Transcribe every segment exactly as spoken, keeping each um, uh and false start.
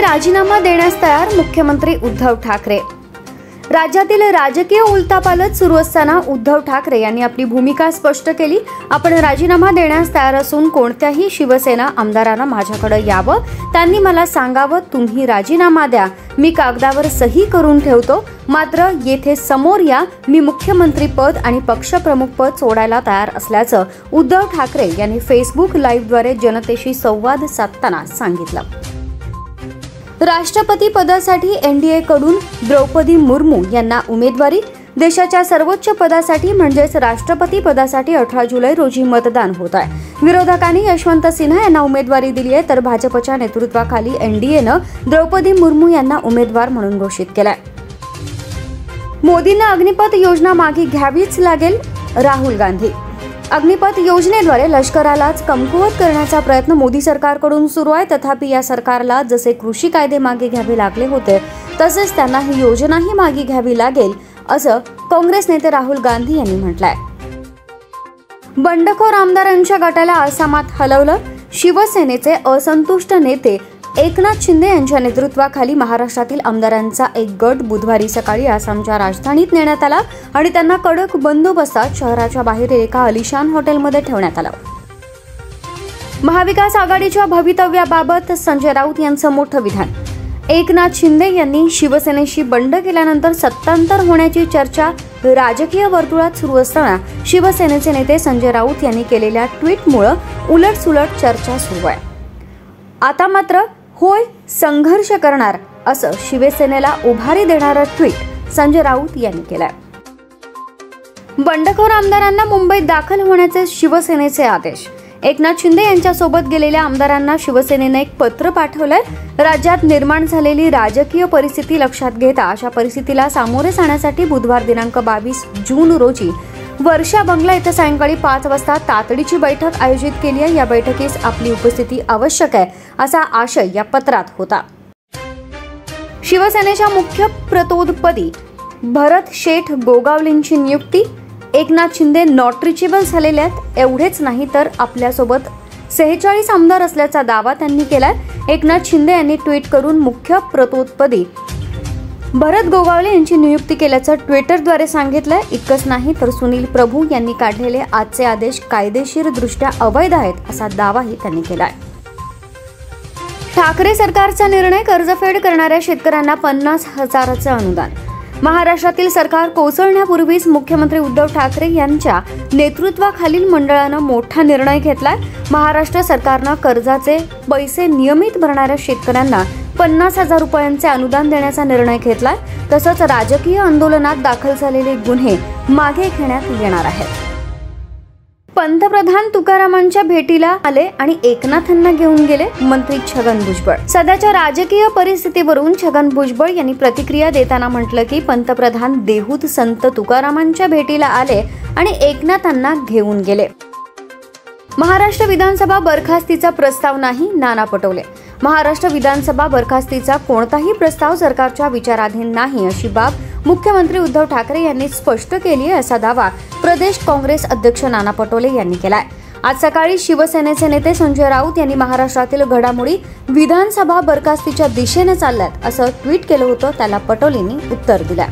राजीनामा देण्यास तयार मुख्यमंत्री उद्धव ठाकरे। राज्यातील राजकीय उलथापालथ सुरू असताना उद्धव ठाकरे यांनी आपली भूमिका स्पष्ट केली। आपण राजीनामा देण्यास तयार असून कोणत्याही शिवसेना आमदारांना माझ्याकडे यावं, त्यांनी मला सांगावं तुम्ही राजीनामा द्या, मी कागदावर सही करून ठेवतो, मात्र येथे समोर या, मी मुख्यमंत्री पद आणि पक्षप्रमुख पद सोडायला तयार असल्याचं उद्धव ठाकरे यांनी फेसबुक लाईव्हद्वारे जनतेशी संवाद साधताना सांगितलं। राष्ट्रपती पदासाठी एनडीए कडून द्रौपदी मुर्मू यांना उमेदवारी। देशाच्या सर्वोच्च पदासाठी म्हणजेच राष्ट्रपती पदासाठी अठरा जुलै रोजी मतदान होत आहे। विरोधकांनी यशवंत सिन्हा यांना उमेदवारी दिली आहे, तर भाजपच्या नेतृत्वाखाली एनडीएनं द्रौपदी मुर्मू यांना उमेदवार म्हणून घोषित केलाय। मोदींना अग्निपथ योजना मागे घ्यावीच लागेल, राहुल गांधी। अग्निपथ योजनेद्वारे लष्करालाच कमकुवत करण्याचा प्रयत्न मोदी सरकारकडून सुरू आहे। तथापि या सरकारला जसे कृषी कायदे मागे घ्यावे लागले होते, तसेच त्यांना ही योजनाही मागे घ्यावी लागेल, असं काँग्रेस नेते राहुल गांधी यांनी म्हटलंय। बंडखोर आमदारांच्या गटाला आसामात हलवलं। शिवसेनेचे असंतुष्ट नेते एकनाथ शिंदे यांच्या नेतृत्वाखाली महाराष्ट्रातील आमदारांचा एक गट बुधवारी सकाळी आसामच्या राजधानीत नेण्यात आला आणि त्यांना कडक बंदोबस्तात शहराच्या बाहेर एका आलिशान हॉटेलमध्ये ठेवण्यात आलं। महाविकास आघाडीच्या भवितव्याबाबत संजय राऊत यांचं मोठं विधान। एकनाथ शिंदे यांनी शिवसेनेशी बंड केल्यानंतर सत्तांतर होण्याची चर्चा राजकीय वर्तुळात सुरू असताना शिवसेनेचे नेते संजय राऊत यांनी केलेल्या ट्विटमुळे उलटसुलट चर्चा सुरू आहे। आता मात्र होय संघर्ष करणार असं शिवसेनेला उभारी देणारं ट्विट संजय राऊत यांनी केलंय। बंडखोर आमदारांना मुंबईत दाखल होण्याचे शिवसेनेचे आदेश। एकनाथ शिंदे यांच्यासोबत गेलेल्या आमदारांना शिवसेनेने एक पत्र पाठवलंय। राज्यात निर्माण झालेली राजकीय परिस्थिती लक्षात घेता अशा परिस्थितीला सामोरे जाण्यासाठी बुधवार दिनांक बावीस जून रोजी वर्षा बंगला येथे सायंकाळी पाच वाजता तातडीची बैठक आयोजित केली आहे। या बैठकीस आपली उपस्थिती आवश्यक आहे असा आशय या पत्रात होता। शिवसेनेच्या मुख्य प्रतोदपदी भरत शेठ गोगावलेंची नियुक्ती। एकनाथ शिंदे नॉट रिचेबल झालेले आहेत। एवढेच नाही तर आपल्यासोबत सेहेचाळीस आमदार असल्याचा दावा त्यांनी केलाय। एकनाथ शिंदे यांनी ट्विट करून मुख्य प्रतोदपदी भरत गोगावले यांची नियुक्ती केल्याचं ट्विटरद्वारे सांगितलंय। इतकंच नाही तर सुनील प्रभू यांनी काढलेले आजचे आदेश कायदेशीरदृष्ट्या अवैध आहेत असा दावाही त्यांनी केलाय। ठाकरे सरकारचा निर्णय, कर्जफेड करणाऱ्या शेतकऱ्यांना पन्नास हजाराचं अनुदान। महाराष्ट्रातील सरकार कोसळण्यापूर्वीच मुख्यमंत्री उद्धव ठाकरे यांच्या नेतृत्वाखालील मंडळानं मोठा निर्णय घेतलाय। महाराष्ट्र सरकारनं कर्जाचे पैसे नियमित भरणाऱ्या शेतकऱ्यांना पन्नास हजार रुपयांचे अनुदान देण्याचा निर्णय घेतलाय। तसंच राजकीय आंदोलनात दाखल झालेले गुन्हे मागे घेण्यात येणार आहेत। पंतप्रधान तुकारामांच्या भेटीला आले आणि एकनाथांना घेऊन गेले मंत्री छगन भुजबळ। सध्याच्या राजकीय परिस्थितीवरून छगन भुजबळ यांनी प्रतिक्रिया देताना म्हटलं की पंतप्रधान देहूत संत तुकारामांच्या भेटीला आले आणि एकनाथांना घेऊन गेले। महाराष्ट्र विधानसभा बरखास्तीचा प्रस्ताव नाही, नाना पटोले। महाराष्ट्र विधानसभा बरखास्तीचा कोणताही प्रस्ताव सरकारच्या विचाराधीन नाही अशी बाब मुख्यमंत्री उद्धव ठाकरे यांनी स्पष्ट केली आहे असा दावा प्रदेश काँग्रेस अध्यक्ष नाना पटोले यांनी केलाय। आज सकाळी शिवसेनेचे नेते संजय राऊत यांनी महाराष्ट्रातील घडामोडी विधानसभा बरखास्तीच्या दिशेने चालल्यात असं ट्विट केलं होतं, त्याला पटोलेंनी उत्तर दिलं।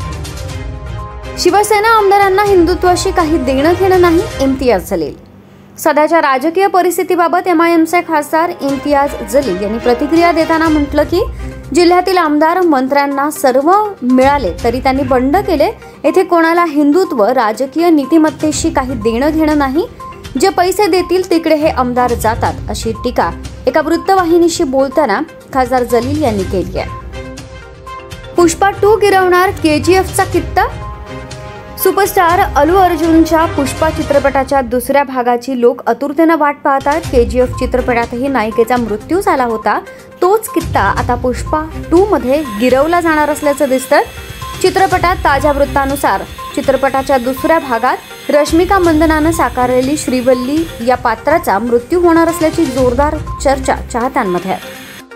शिवसेना आमदारांना हिंदुत्वाशी काही देणं घेणं नाही, इम्तियाज जलील। सध्याच्या राजकीय परिस्थितीबाबत एमआयएमचे खासदार इम्तियाज जलील यांनी प्रतिक्रिया देताना म्हटलं की जिल्ह्यातील आमदार मंत्र्यांना सर्व मिळाले तरी त्यांनी बंड केले। येथे कोणाला हिंदुत्व राजकीय नीतिमत्तेशी काही देणं घेणं नाही, जे पैसे देतील तिकडे हे आमदार जातात अशी टीका एका वृत्तवाहिनीशी बोलताना खासदार जलील यांनी केली आहे। पुष्पा टू गिरवणार केजीएफचा कित्ता। सुपरस्टार अल्लू अर्जुनच्या पुष्पा चित्रपटाच्या दुसऱ्या भागाची लोक आतुरतेने वाट पाहतात। केजीएफ चित्रपटातही नायिकेचा मृत्यू झाला होता, तोच कित्ता आता पुष्पा टू मध्ये गिरवला जाणार असल्याचं दिसतं। चित्रपटात ताज्या वृत्तानुसार चित्रपटाच्या दुसऱ्या भागात रश्मिका मंदनानं साकारलेली श्रीवल्ली या पात्राचा मृत्यू होणार असल्याची जोरदार चर्चा चाहत्यांमध्ये आहे।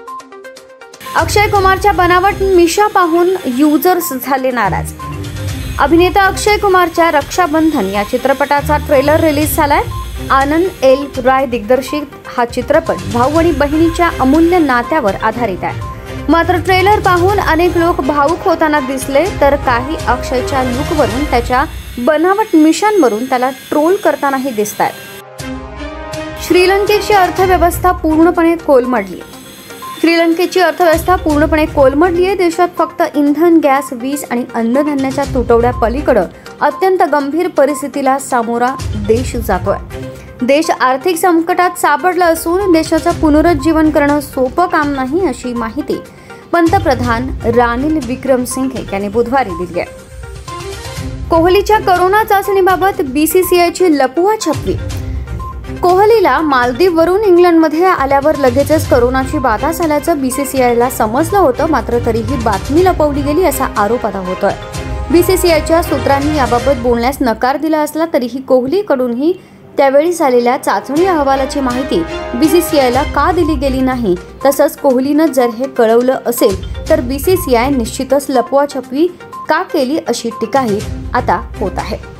अक्षय कुमारच्या बनावट मिशा पाहून युजर्स झाले नाराज। अभिनेता अक्षय कुमारच्या रक्षाबंधन या चित्रपटाचा ट्रेलर रिलीज झालाय। आनंद एल राय दिग्दर्शित हा चित्रपट भाऊ आणि बहिणीच्या अमूल्य नात्यावर आधारित आहे। मात्र ट्रेलर पाहून अनेक लोक भावुक होताना दिसले, तर काही अक्षयच्या लुकवरून, त्याच्या बनावट मिशनवरून त्याला ट्रोल करतानाही दिसतायत. श्रीलंकेची अर्थव्यवस्था पूर्णपणे कोलमडली. श्रीलंकेची अर्थव्यवस्था पूर्णपणे कोलमडली आहे. देशात फक्त इंधन, गॅस, वीज आणि अन्नधान्याच्या तुटवड्या पलीकडे अत्यंत गंभीर परिस्थितीला सामोरा देश जातोय. देश आर्थिक संकटात सापडला असून देशाचं पुनरुज्जीवन करणं सोपं काम नाही, अशी माहिती पंतप्रधान रानिल विक्रमसिंघे यांनी बुधवारी दिली आहे. कोहलीच्या कोरोना चाचणीबाबत बीसीसीआयची लपवाछपवी. कोहलीला मालदीववरून इंग्लंडमध्ये आल्यावर लगेचच कोरोनाची बाधा झाल्याचं बीसीसीआयला समजलं होतं, मात्र तरीही बातमी लपवली गेली असा आरोप आता होतोय. बीसीसीआयच्या सूत्रांनी याबाबत बोलण्यास नकार दिला असला तरीही कोहलीकडूनही त्यावेळी झालेल्या चाचणी अहवालाची माहिती बीसीसीआयला का दिली गेली नाही, तसंच कोहलीनं जर हे कळवलं असेल तर बीसीसीआय निश्चितच लपवाछपवी का केली अशी टीकाही आता होत आहे.